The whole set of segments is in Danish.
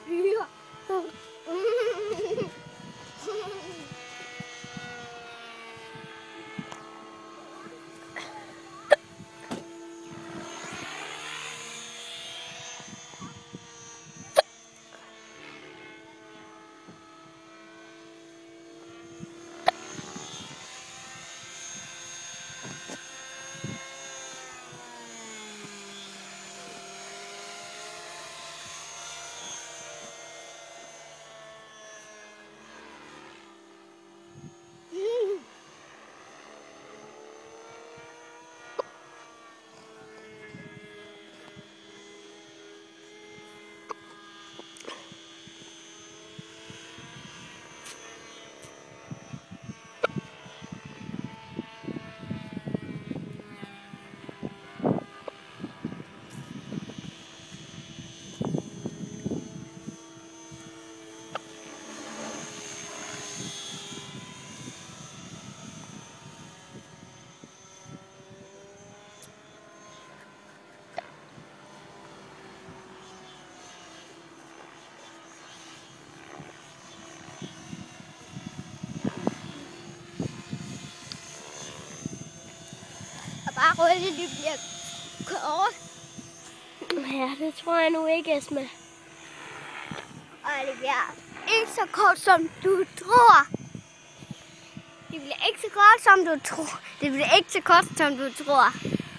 hyre. Bare røde, det bliver kort. Ja, det tror jeg nu ikke, Esma. Og det bliver ikke så kort, som du tror. Det bliver ikke så kort, som du tror. Det bliver ikke så kort, som du tror.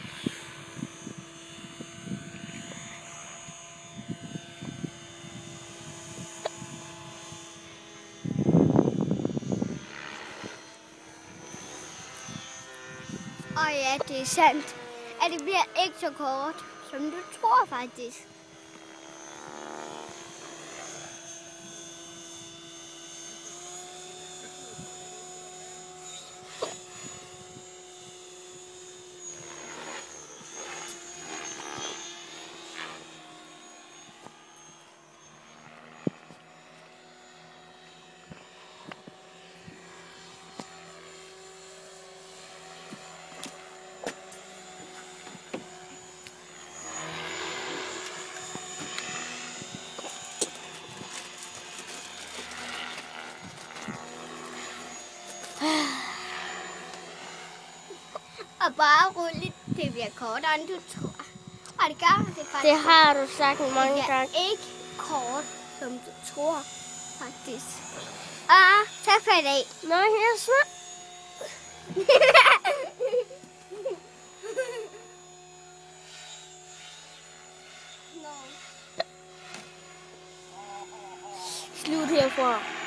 Og ja, det er sandt, at det bliver ikke så kort, som du tror faktisk. Og bare roligt, det bliver kortere, end du tror. Og det gør det faktisk. Det har du sagt mange gange. Ikke kort, som du tror, faktisk. Og tak for i dag. Nå, Esma. Slut herfra.